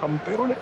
Camperones.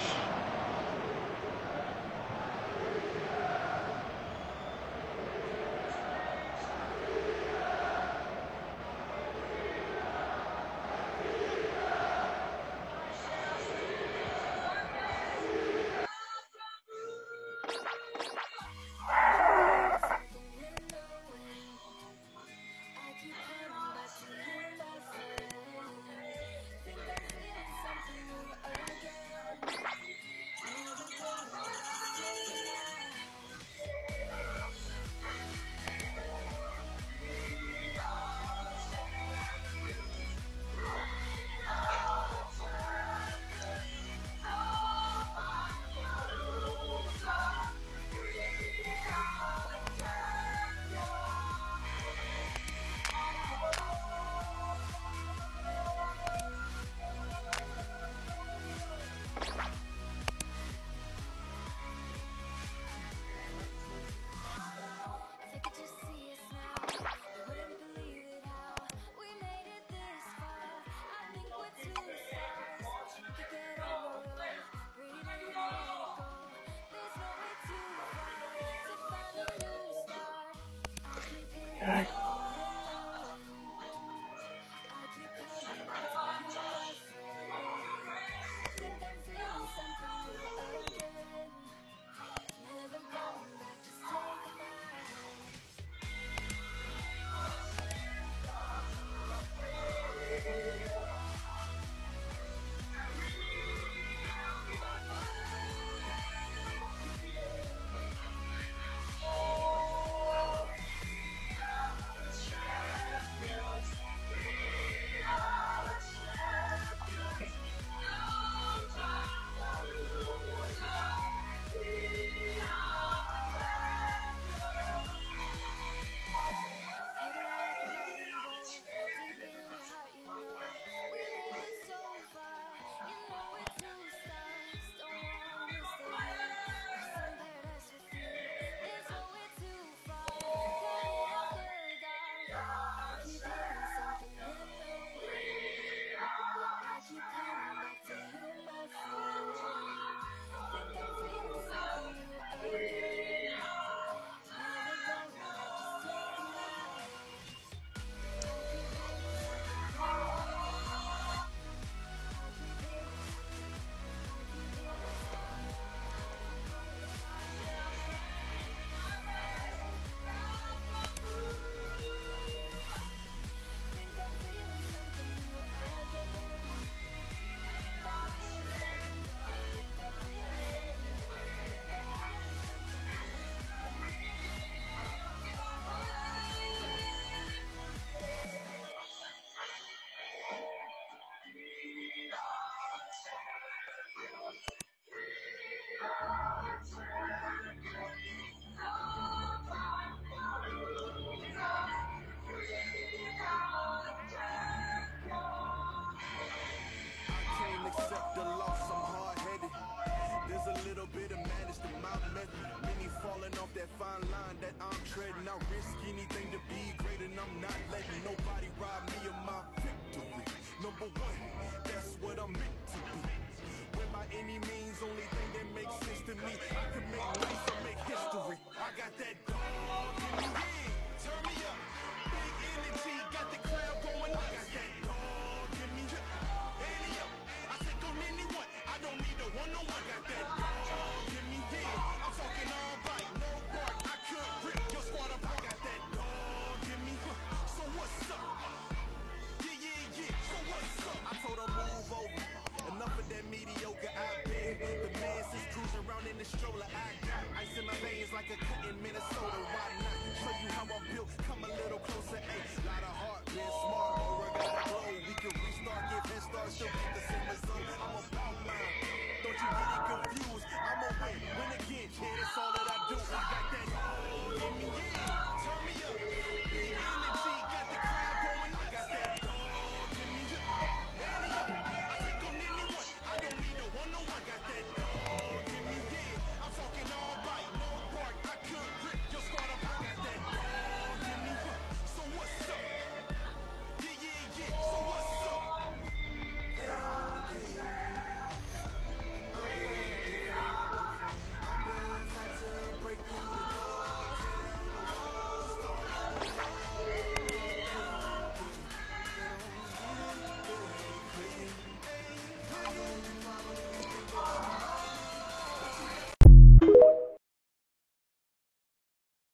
Accept the loss, I'm hard-headed. There's a little bit of madness to my method. Many falling off that fine line that I'm treading. I risk anything to be great, and I'm not letting nobody rob me of my victory. Number one, that's what I'm meant to be. When by any means, only thing that makes sense to me, I can make nice or make history. I got that dog in me. Turn me up.